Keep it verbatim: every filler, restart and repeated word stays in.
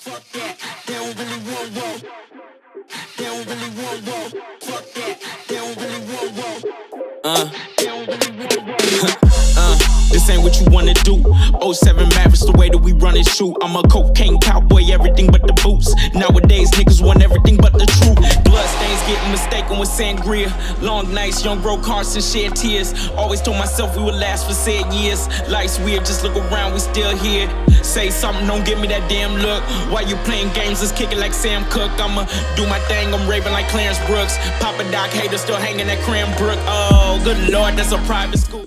Fuck that, they don't really want war. They don't really want war. Fuck that, they don't really want war. Uh, they don't really want war. uh, this ain't what you wanna do. oh seven Mavericks, the way that we run and shoot. I'm a cocaine cowboy, everything but the boots. Nowadays, niggas want everything but the truth. Bloodstains getting mistaken with sangria. Long nights, young bro Carson shed tears. Always told myself we would last for said years. Life's weird, just look around, we still here. Say something, don't give me that damn look. While you playing games, let's kick it like Sam Cooke. I'ma do my thing, I'm raving like Clarence Brooks. Papa Doc haters still hanging at Cranbrook. Oh, good lord, that's a private school.